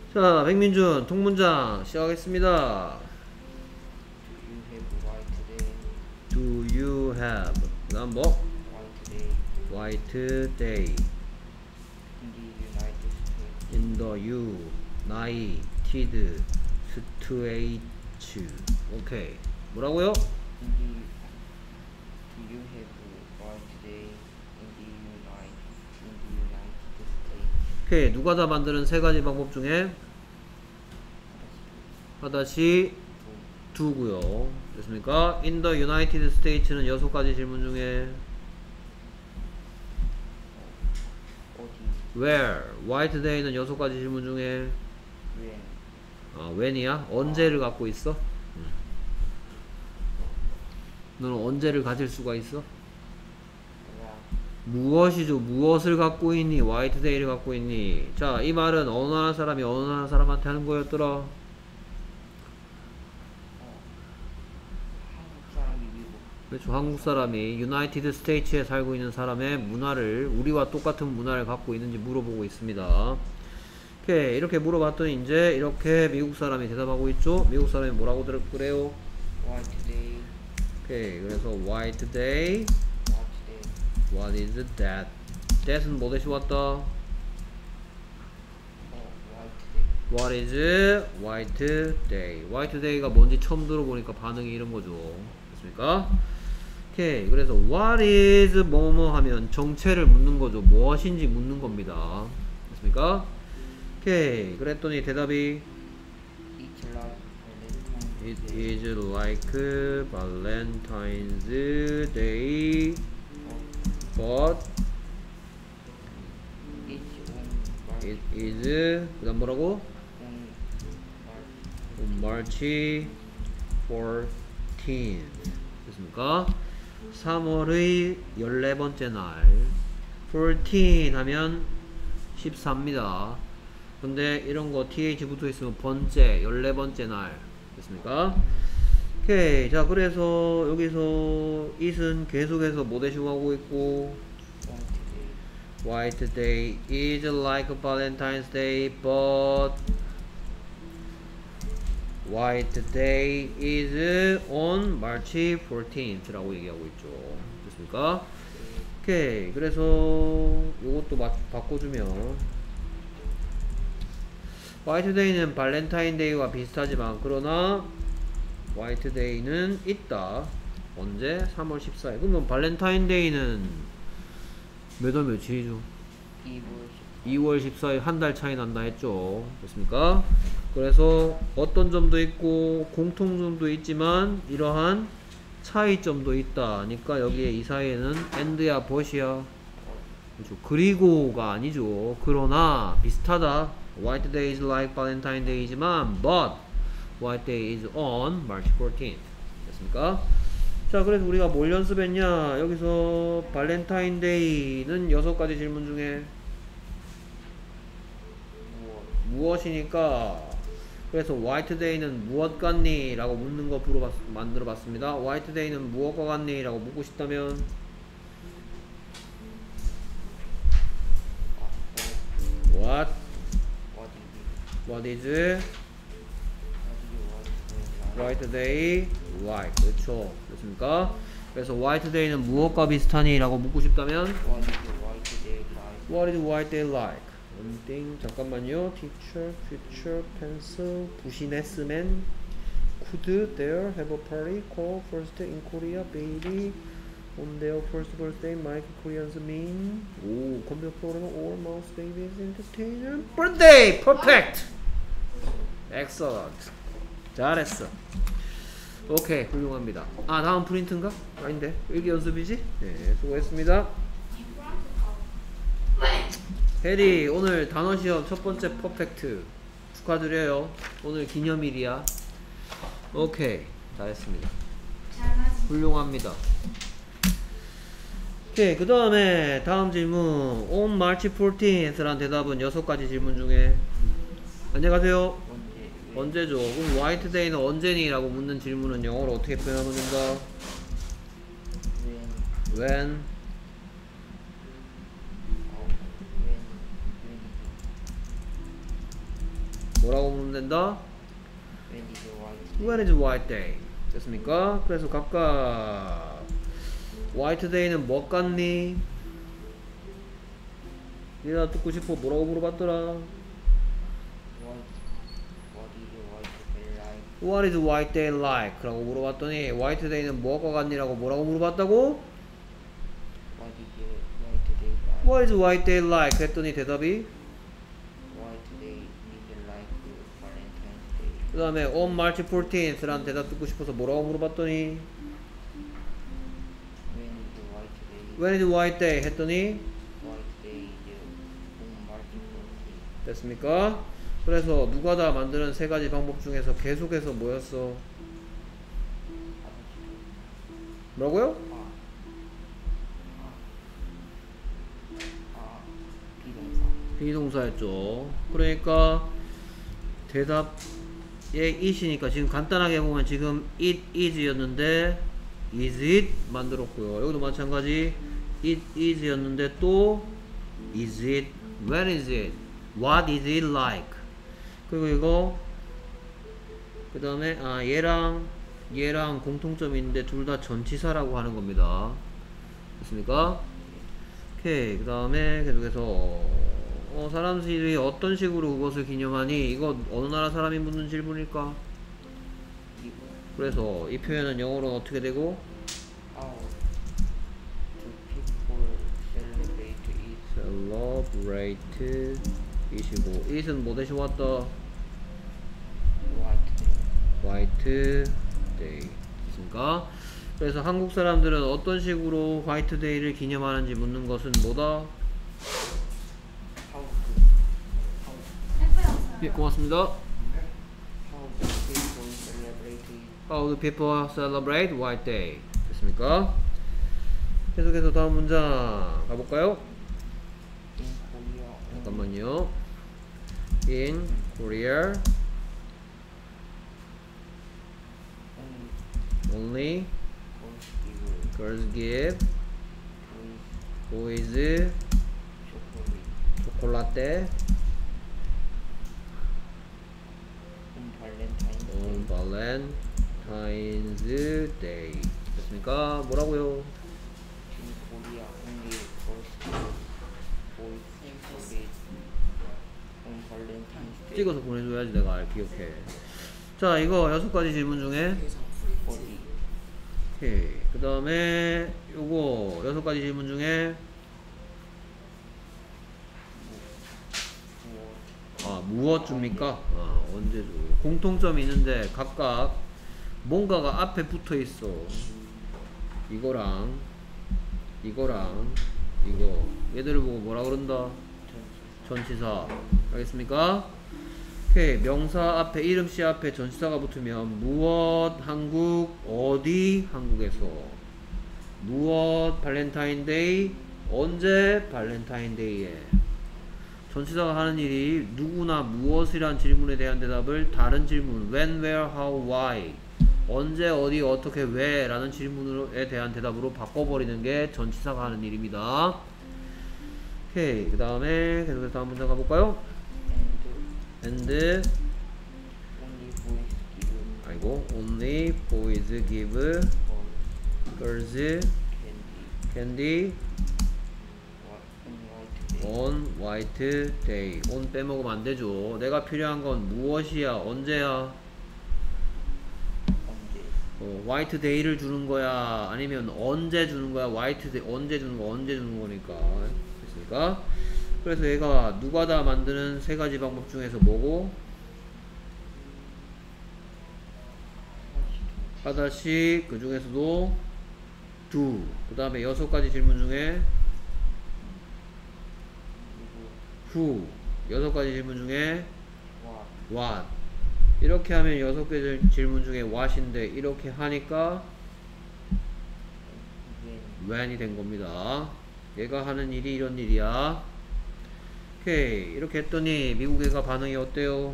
자, 백민준 통문장 시작하겠습니다. Do you have white day? Do you have 그다음 뭐? White day White day in the United States? in the United States. 오케이. 뭐라고요? Do you have white day in the United States? 오케이. 누가 다 만드는 세 가지 방법 중에 하다시 두고요. 됐습니까? In the United States는 6가지 질문 중에 어디? Where? White day는 6가지 질문 중에 when? when이야? 언제를 갖고 있어? 너는 언제를 가질 수가 있어? 무엇이죠? 무엇을 갖고 있니? White day를 갖고 있니? 자, 이 말은 어느 나라 사람이 어느 나라 사람한테 하는 거였더라? 한국 사람이 미국. 그렇죠. 한국 사람이 유나이티드 스테이츠에 살고 있는 사람의 문화를 우리와 똑같은 문화를 갖고 있는지 물어보고 있습니다. 오케이. 이렇게 물어봤더니 이제 이렇게 미국 사람이 대답하고 있죠. 미국 사람이 뭐라고 그래요? White day. 오케이. 그래서 white day. White day. What is that? that은 뭐 대시 왔다? white day. What is white day? white day가 뭔지 처음 들어보니까 반응이 이런 거죠. 됐습니까? 오케이. 그래서 what is 뭐뭐 하면 정체를 묻는 거죠. 무엇인지 묻는 겁니다. 됐습니까? 오케이. 그랬더니 대답이 It's like Valentine's It is like Valentine's Day, but It's it is 그 다음 뭐라고? on March 14th 됐습니까? 3월의 14번째 날 14 하면 14입니다. 근데 이런거 th 붙어있으면 번째 14번째 날 됐습니까? 오케이. 자, 그래서 여기서 it은 계속해서 뭐 대시고 하고 있고 White day is like Valentine's Day, but White day is on March 14th 라고 얘기하고 있죠. 됐습니까? 오케이. 그래서 요것도 바꿔주면 White day는 발렌타인 데이와 비슷하지만 그러나 White day는 있다. 언제? 3월 14일. 그러면 발렌타인 데이는 몇 월 며칠이죠? 2월 14일 한 달 차이 난다 했죠. 됐습니까? 그래서 어떤 점도 있고 공통점도 있지만 이러한 차이점도 있다. 그러니까 여기에 이 사이에는 and야 but이야. 그렇죠. 그리고가 아니죠. 그러나 비슷하다. White day is like Valentine day이지만 but White day is on March 14th. 됐습니까? 자, 그래서 우리가 뭘 연습했냐? 여기서 발렌타인데이는 6가지 질문 중에 무엇이니까 그래서 화이트 데이는 무엇 같니? 라고 묻는 거 만들어 봤습니다. 화이트 데이는 무엇과 같니? 라고 묻고 싶다면 What is white day like? 그렇죠. 그렇습니까? 그래서 white day는 무엇과 비슷하니? 라고 묻고 싶다면 What is white day like? 잠깐만요. Teacher, future, pencil, business man could there have a party called first in Korea, baby? On their first birthday, Mike Koreans mean 오, computer program all mouse babies entertainer birthday! Perfect! Excellent. 잘했어. 오케이, 훌륭합니다. 아, 다음 프린트인가? 아닌데, 일기 연습이지? 네, 수고했습니다. 해리, 오늘 단어 시험 첫 번째 퍼펙트 축하드려요. 오늘 기념일이야. 오케이, 잘했습니다. 훌륭합니다. 오케이, 그 다음에 다음 질문. On March 14th 란 대답은 6가지 질문 중에 안녕하세요. 언제죠? 그럼 화이트 데이는 언제니? 라고 묻는 질문은 영어로 어떻게 표현하면 된다? When 뭐라고 물으면 된다? When is the white day? When is white day? 됐습니까? 그래서 각각 white day는 뭐 같니? 얘가 듣고 싶어. 뭐라고 물어봤더라? What is the white day What is white day like? like? 라고 물어봤더니 white day는 뭐가 같니라고 뭐라고 물어봤다고? What is the white day What is white day like? like? 했더니 대답이 White day is like Valentine's Day. 그 다음에 on March 14th 라는 대답 듣고 싶어서 뭐라고 물어봤더니 When is the When is white white day? day? 했더니 White day is on March 14th. 됐습니까? 그래서 누가 다 만드는 세 가지 방법 중에서 계속해서 뭐였어? 뭐라고요? 비동사. 비동사였죠. 그러니까 대답에 it이니까 지금 간단하게 보면 지금 it is였는데 is it 만들었고요. 여기도 마찬가지 it is였는데 또 is it, when is it, what is it like. 그리고 이거 그 다음에 얘랑 공통점이 있는데 둘 다 전치사라고 하는 겁니다. 됐습니까? 오케이. 그 다음에 계속해서 사람들이 어떤 식으로 그것을 기념하니? 이거 어느 나라 사람이 묻는 질문일까? 그래서 이 표현은 영어로는 어떻게 되고? How do people celebrate it? celebrate 이시고 it은 뭐 대신 왔다? White day. white day 됐습니까? 그래서 한국 사람들은 어떤 식으로 화이트 데이를 기념하는지 묻는 것은 뭐다? How 예, 고맙습니다. do people celebrate How do people celebrate it? White Day? 됐습니까? 계속해서 다음 문장 가볼까요? In Korea, 잠깐만요. In Korea, only only girls girls give give boys boys chocolate chocolate on Valentine's on Day. Valentine's Day. 됐습니까? 뭐라고요? In Korea, only girls give boys chocolate on Valentine's Day. 찍어서 보내줘야지 내가 기억해. 자, 이거 6가지 질문 중에 어디? 오케이. 그 다음에 요거 6가지 질문 중에 무엇 줍니까? 언제 줘? 공통점이 있는데 각각 뭔가가 앞에 붙어 있어. 이거랑 이거랑 이거 얘들을 보고 뭐라 그런다? 전치사. 알겠습니까? 오케이. 명사 앞에 이름씨 앞에 전치사가 붙으면 무엇 한국 어디 한국에서 무엇 발렌타인데이 언제 발렌타인데이에 전치사가 하는 일이 누구나 무엇이란 질문에 대한 대답을 다른 질문 when, where, how, why 언제, 어디, 어떻게, 왜 라는 질문에 대한 대답으로 바꿔버리는 게 전치사가 하는 일입니다. 오케이. 그 다음에 계속해서 다음 문장 가볼까요? And and only boys give 아이고 only boys give girls girls candy candy on white day. on white day. on 빼먹으면 안 되죠. 내가 필요한 건 무엇이야? 언제야? 언제? 화이트 데이를 주는 거야? 아니면 언제 주는 거야? 화이트 데이 언제 주는 거? 언제 주는 거니까. 됐습니까? 그래서 얘가 누가 다 만드는 세 가지 방법 중에서 뭐고? 하다시 그 중에서도 do. 그 다음에 6가지 질문 중에 who. 6가지 질문 중에 what. 이렇게 하면 6개 질문 중에 what인데 이렇게 하니까 when이 된 겁니다. 얘가 하는 일이 이런 일이야. 오케이. 이렇게 했더니 미국 애가 반응이 어때요?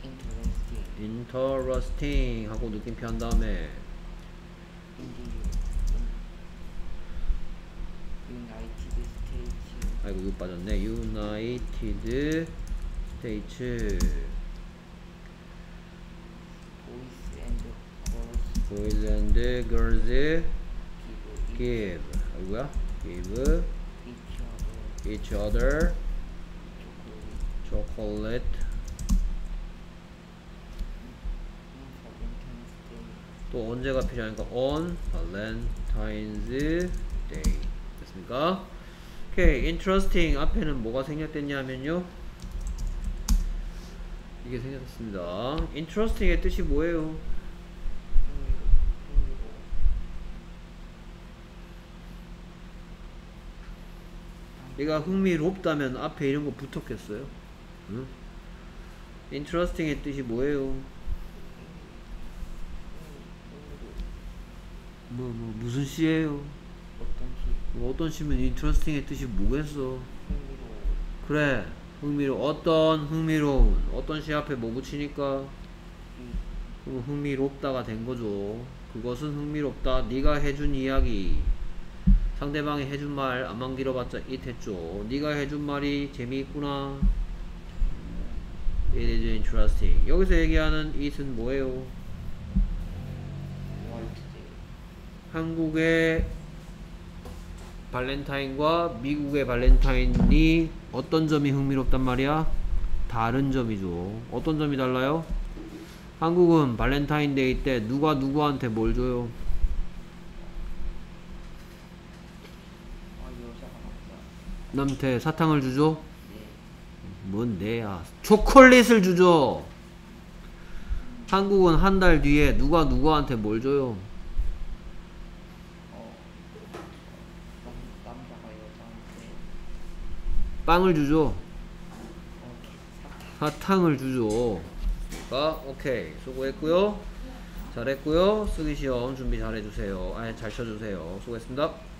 interesting 하고 느낌표 한 다음에 United States 아이고 이거 빠졌네. United States boys and girls give give 아이고야 give each each other other chocolate chocolate Valentine's Day. 또 언제가 필요하니까 on Valentine's Day 됐습니까? 오케이 interesting 앞에는 뭐가 생략됐냐면요 이게 생략됐습니다. interesting의 뜻이 뭐예요? 얘가 흥미롭다면 앞에 이런 거 붙었겠어요? 응? interesting의 뜻이 뭐예요? 무슨 시예요? 어떤 시 어떤 시면 interesting의 뜻이 뭐겠어? 흥미로워 그래 어떤 흥미로운 어떤 시 앞에 뭐 붙이니까 그럼 흥미롭다가 된 거죠. 그것은 흥미롭다. 네가 해준 이야기 상대방이 해준 말 안만 길어봤자 it 했죠. 네가 해준 말이 재미있구나. It is interesting. 여기서 얘기하는 it은 뭐예요? White Day. 한국의 발렌타인과 미국의 발렌타인이 어떤 점이 흥미롭단 말이야? 다른 점이죠. 어떤 점이 달라요? 한국은 발렌타인데이 때 누가 누구한테 뭘 줘요? 여자가 남자 남한테 사탕을 주죠? 네 뭔 내야 초콜릿을 주죠. 한국은 한 달 뒤에 누가 누구한테 뭘 줘요? 남자가 여자한테 빵을 주죠. 사 사탕을 주죠. 오케이 수고했고요. 잘했고요. 쓰기 시험 준비 잘 해주세요. 잘 쳐주세요. 수고했습니다.